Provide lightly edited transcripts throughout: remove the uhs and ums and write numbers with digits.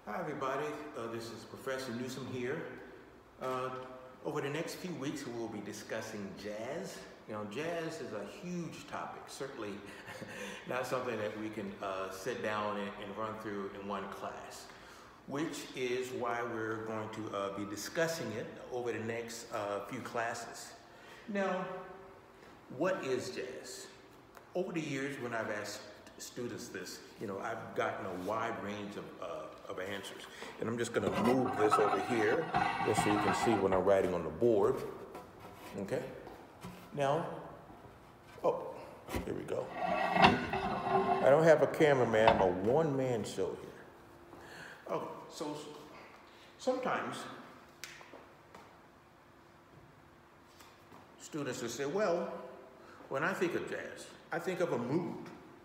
Hi everybody, this is Professor Newsom here. Over the next few weeks we'll be discussing jazz. Jazz is a huge topic, certainly not something that we can sit down and run through in one class, which is why we're going to be discussing it over the next few classes. Now, what is jazz? Over the years when I've asked students this, I've gotten a wide range of answers. And I'm just going to move this over here just so you can see what I'm writing on the board. Okay? Now, here we go. I don't have a cameraman. I'm a one-man show here. Okay, so sometimes students will say, well, when I think of jazz, I think of a mood.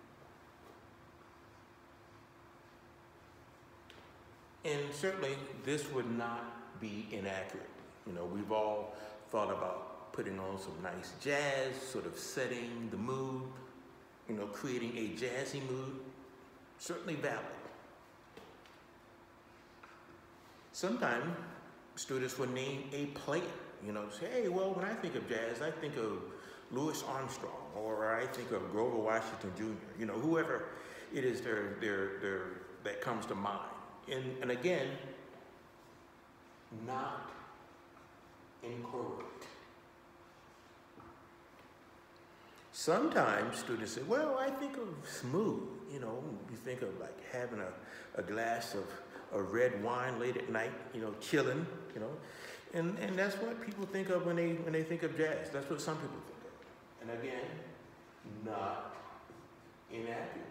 And certainly, this would not be inaccurate. We've all thought about putting on some nice jazz, sort of setting the mood, creating a jazzy mood. Certainly valid. Sometimes, students will name a player. Say, hey, well, when I think of jazz, I think of Louis Armstrong, or I think of Grover Washington Jr., whoever it is that comes to mind. And again, not incorrect. Sometimes students say, well, I think of smooth. You think of like having a glass of red wine late at night, chilling, And that's what people think of when they think of jazz. That's what some people think of. And again, not inaccurate.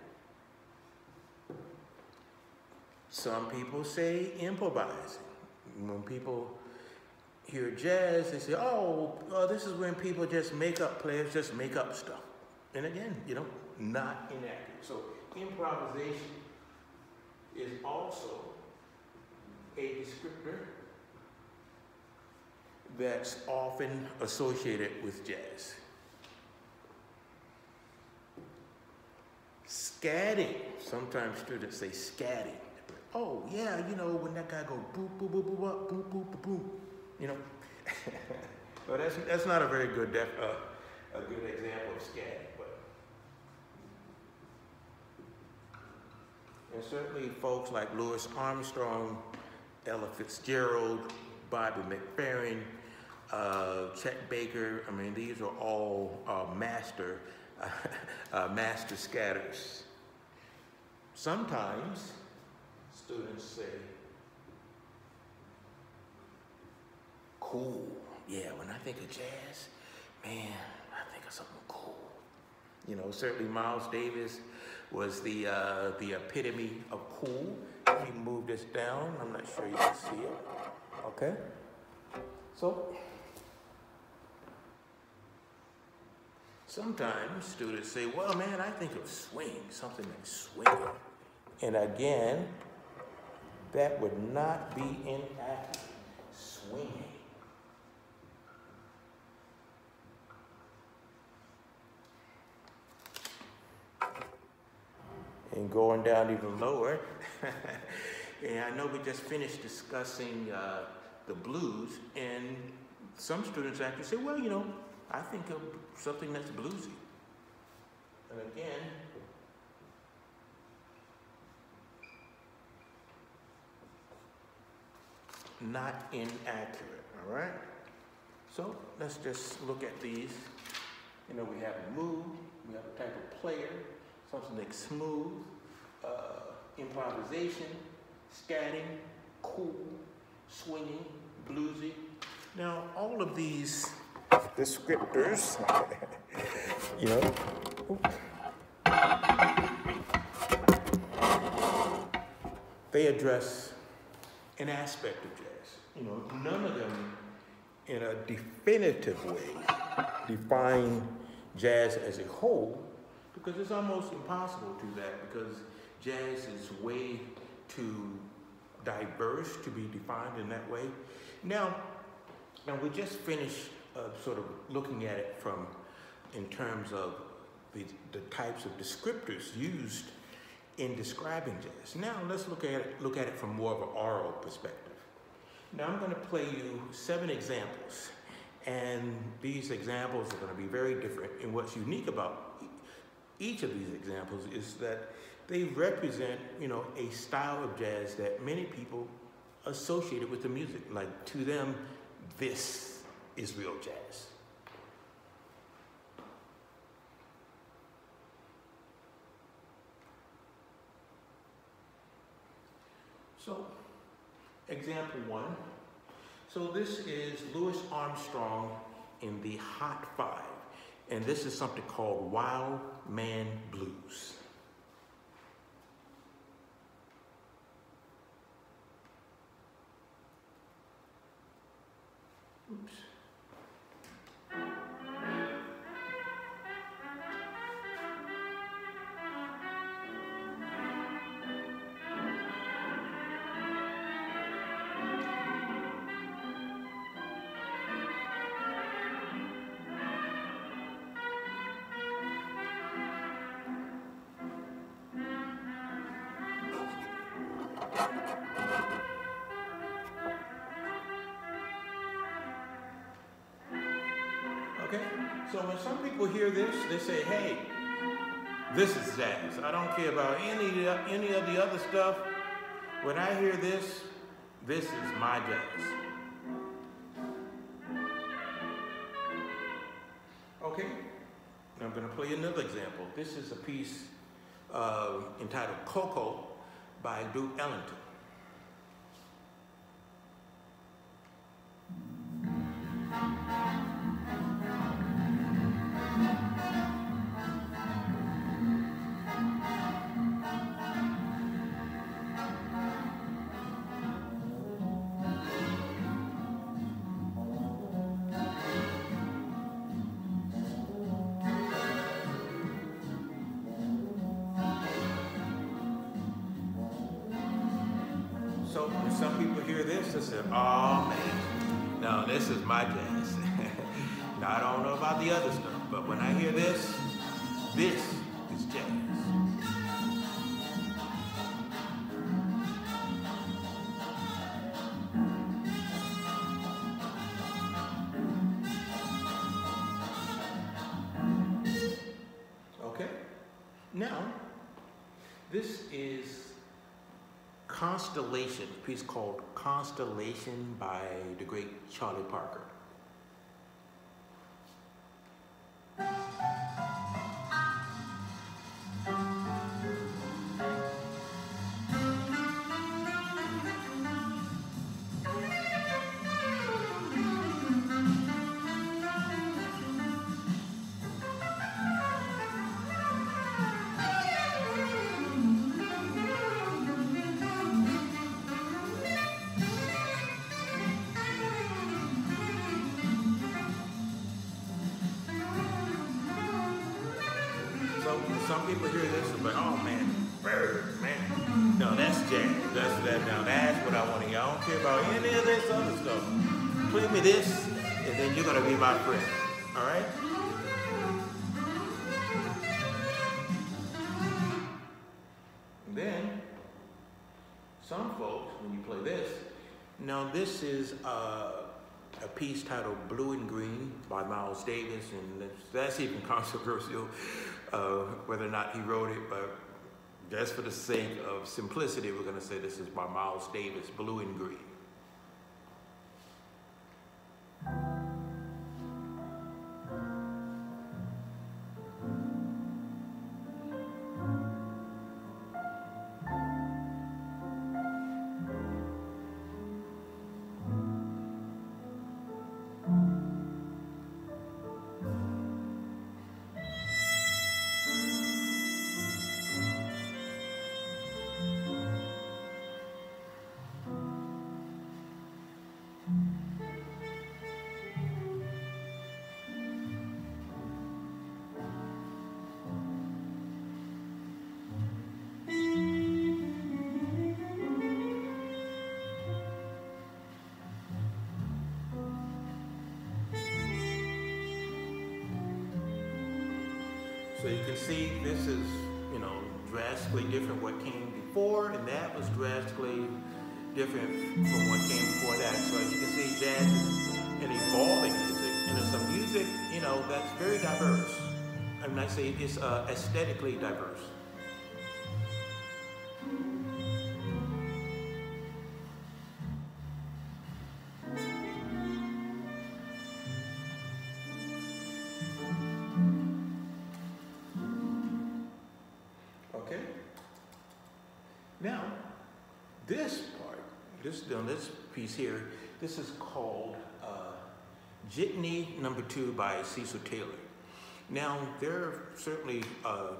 Some people say improvising. When people hear jazz, they say, this is when people players just make up stuff. And again, not inaccurate. So improvisation is also a descriptor that's often associated with jazz. Scatting. Sometimes students say scatting. Oh, yeah, when that guy go boop, boop, boop, boop, boop, boop, boop, boop, Well, that's not a very good a good example of scatting, but. And certainly folks like Louis Armstrong, Ella Fitzgerald, Bobby McFerrin, Chet Baker, these are all master scatters. Sometimes students say, cool. Yeah, when I think of jazz, man, I think of something cool. Certainly Miles Davis was the epitome of cool. Let me move this down. I'm not sure you can see it. Okay? So, sometimes students say, well, man, I think of swing, something that's swinging. And again, that would not be inaccurate. Swinging. And going down even lower, and I know we just finished discussing the blues, and some students actually say, well, I think of something that's bluesy. And again, not inaccurate, all right? So let's just look at these. We have a mood, we have a type of player, something that's smooth, improvisation, scatting, cool, swinging, bluesy. Now, all of these descriptors, they address an aspect of jazz. None of them in a definitive way define jazz as a whole, because it's almost impossible to do that, because jazz is way too diverse to be defined in that way. Now we just finished sort of looking at it in terms of the types of descriptors used in describing jazz. Now let's look at it from more of an oral perspective. Now I'm going to play you 7 examples, and these examples are going to be very different. And what's unique about each of these examples is that they represent, a style of jazz that many people associate it with the music. Like, to them, this is real jazz. So, example 1. So this is Louis Armstrong in the Hot 5, and this is something called Wild Man Blues. Oops. Okay, so when some people hear this, they say, hey, this is jazz. I don't care about any of the other stuff. When I hear this, this is my jazz. Okay, now I'm going to play another example. This is a piece entitled Coco by Duke Ellington. So when some people hear this, they say, oh man, no, this is my jazz. Now, I don't know about the other stuff, but when I hear this, this is jazz. Okay, now, this is Constellation, a piece called Constellation by the great Charlie Parker. Some people hear this and be like, oh man, bird, man. No, that's jazz. Now that's what I want to hear. I don't care about any of this other stuff. Play me this, and then you're gonna be my friend. All right? And then some folks, when you play this, now this is a piece titled Blue and Green by Miles Davis, and that's even controversial. Whether or not he wrote it, but just for the sake of simplicity, we're going to say this is by Miles Davis, Blue and Green. So you can see this is, drastically different what came before, and that was drastically different from what came before that. So as you can see, jazz is an evolving music, and it's some music, you know, that's very diverse. I mean, I say it's aesthetically diverse. Okay. Now, this part, this piece here, this is called Jitney No. 2 by Cecil Taylor. Now, there are certainly, you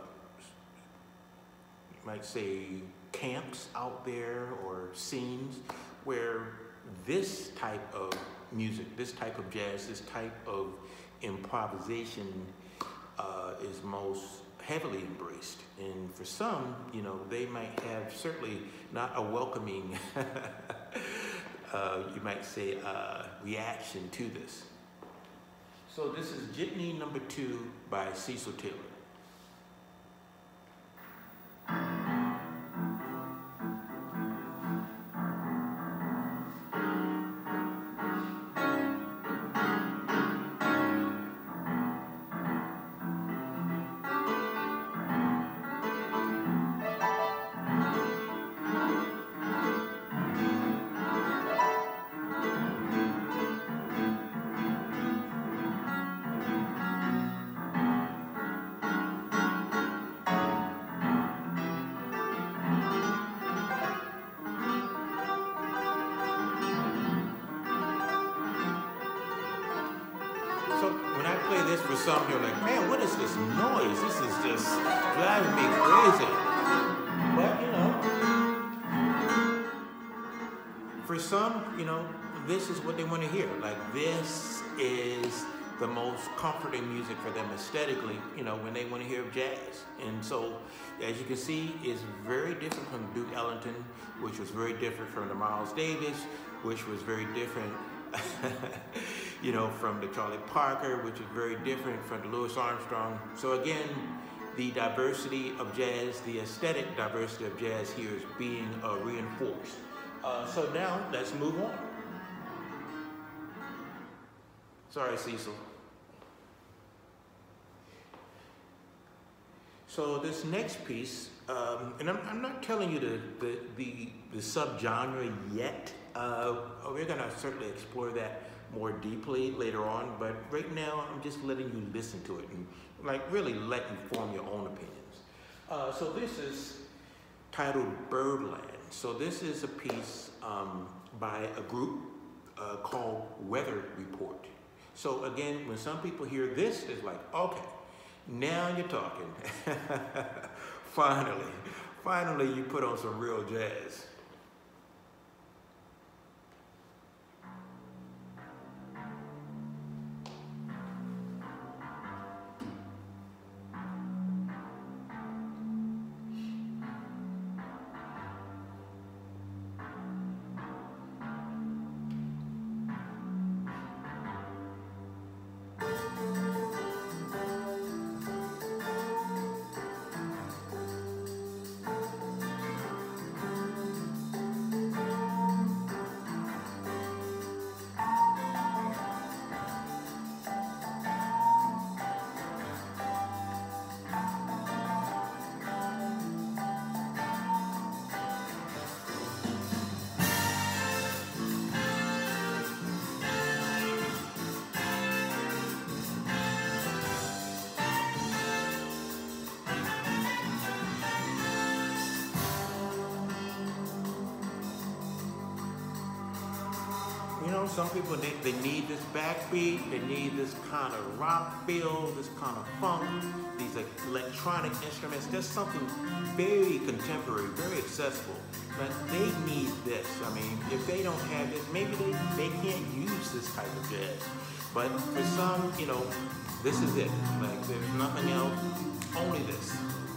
might say, camps out there or scenes where this type of music, this type of jazz, this type of improvisation is most heavily embraced. And for some, you know, they might have certainly not a welcoming, you might say, reaction to this. So this is Jitney No. 2 by Cecil Taylor. So when I play this for some, you're like, man, what is this noise? This is just driving me crazy. But, you know, for some, you know, this is what they want to hear. Like, this is the most comforting music for them aesthetically, you know, when they want to hear jazz. And so, as you can see, it's very different from Duke Ellington, which was very different from the Miles Davis, which was very different you know, from the Charlie Parker, which is very different from the Louis Armstrong. So again, the diversity of jazz, the aesthetic diversity of jazz here is being reinforced. So now let's move on. Sorry, Cecil. So this next piece, and I'm not telling you the subgenre yet. We're gonna certainly explore that more deeply later on, but right now I'm just letting you listen to it and like really let you form your own opinions. So this is titled Birdland. So this is a piece by a group called Weather Report. So again, when some people hear this, it's like, okay, now you're talking. Finally you put on some real jazz. You know, some people, they need this backbeat, they need this kind of rock feel, this kind of funk, these electronic instruments. There's something very contemporary, very accessible. But they need this. I mean, if they don't have this, maybe they can't use this type of jazz. But for some, you know, this is it. Like, there's nothing else, only this.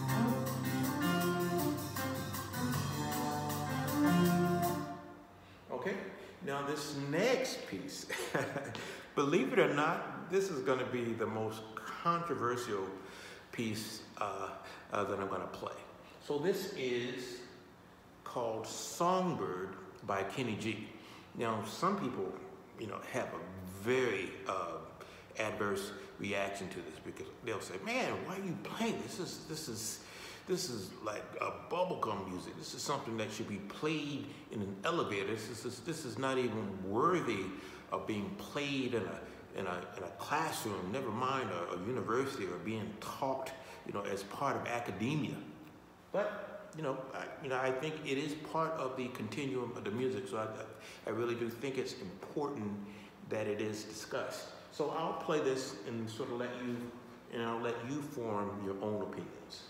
Okay, now this next piece, believe it or not, this is going to be the most controversial piece that I'm going to play. So this is called Songbird by Kenny G. Now, some people, have a very adverse reaction to this because they'll say, "Man, why are you playing this? This is like a bubblegum music. This is something that should be played in an elevator. This is not even worthy of being played in a classroom. Never mind a university or being taught, as part of academia." But I think it is part of the continuum of the music. So I really do think it's important that it is discussed. So I'll play this and sort of let you form your own opinions.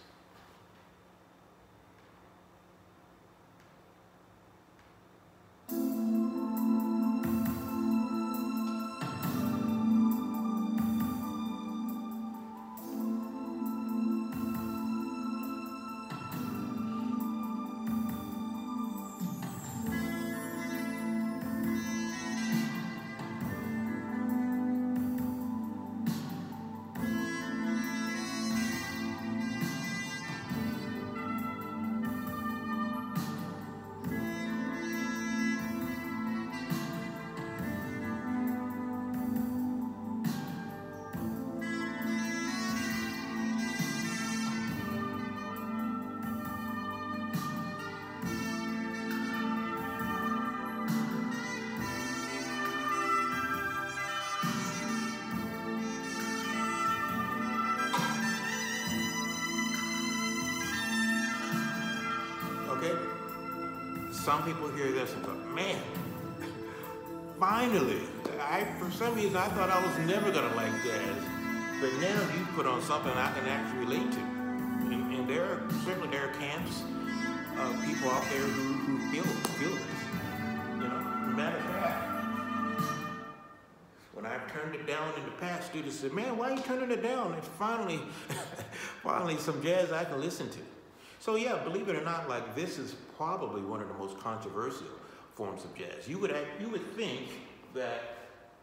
Okay? Some people hear this and go, "Man, finally." For some reason, I thought I was never gonna like jazz, but now you put on something I can actually relate to. And there are camps of people out there who feel this. Matter of fact, when I've turned it down in the past, students said, "Man, why are you turning it down?" It's finally some jazz I can listen to. So yeah, believe it or not, like this is probably one of the most controversial forms of jazz. You would think that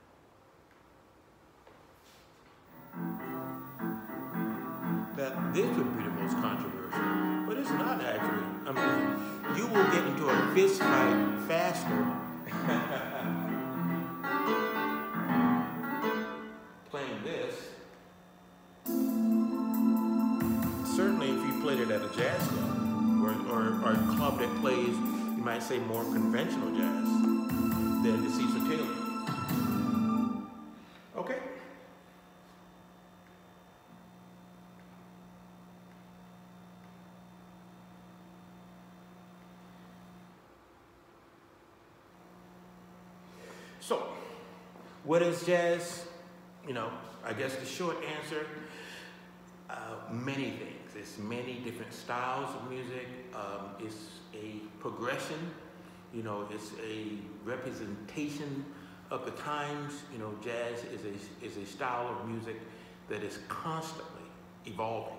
this would be the most controversial, but it's not actually. I mean, you will get into a fist fight faster playing this. Certainly if you played it at a jazz club or a club that plays, you might say, more conventional jazz than the Cecil Taylor. Okay? So, what is jazz? I guess the short answer, many things. It's many different styles of music. It's a progression. It's a representation of the times. Jazz is a style of music that is constantly evolving.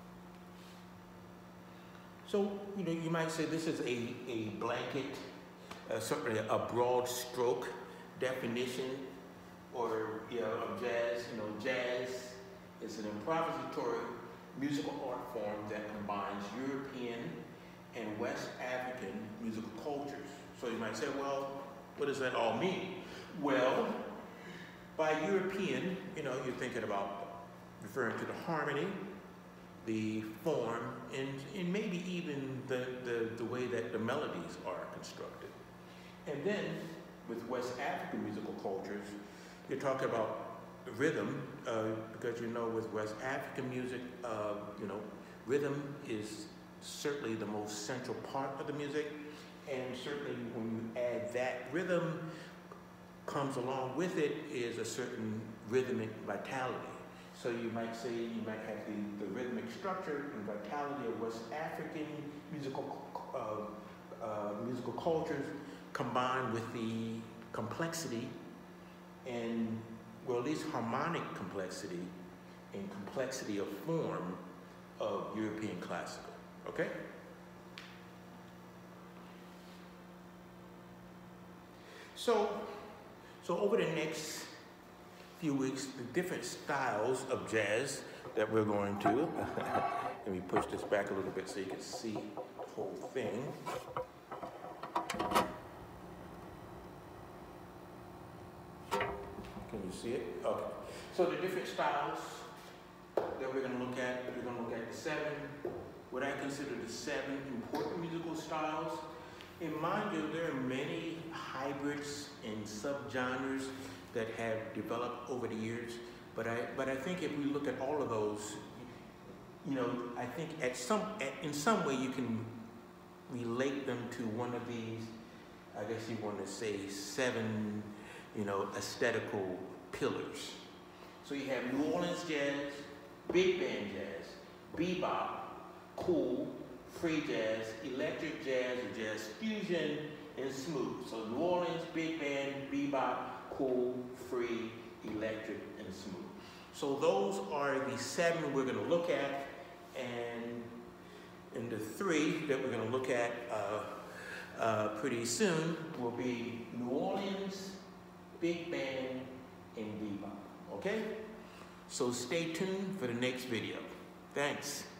So, you might say this is a blanket, certainly a broad stroke definition of jazz. Jazz is an improvisatory musical art form that combines European and West African musical cultures. So you might say, well, what does that all mean? Well, by European, you're thinking about referring to the harmony, the form, and maybe even the way that the melodies are constructed. And then with West African musical cultures, you're talking about the rhythm, because with West African music, rhythm is certainly the most central part of the music, and certainly when you add that rhythm, comes along with it is a certain rhythmic vitality. So you might say, you might have the rhythmic structure and vitality of West African musical cultures combined with the complexity and, well, at least harmonic complexity and complexity of form of European classical, okay? So over the next few weeks, the different styles of jazz that we're going to Let me push this back a little bit so you can see the whole thing. Can you see it? Okay. So the different styles that we're going to look at, the 7, what I consider the 7 important musical styles. And mind you, there are many hybrids and subgenres that have developed over the years. But I think if we look at all of those, you know, I think in some way you can relate them to one of these, I guess you want to say 7, you know, aesthetical pillars. So you have New Orleans jazz, big band jazz, bebop, cool, free jazz, electric jazz, jazz fusion, and smooth. So New Orleans, big band, bebop, cool, free, electric, and smooth. So those are the 7 we're going to look at, and the 3 that we're going to look at pretty soon will be New Orleans, big band, and bebop. Okay? So stay tuned for the next video. Thanks.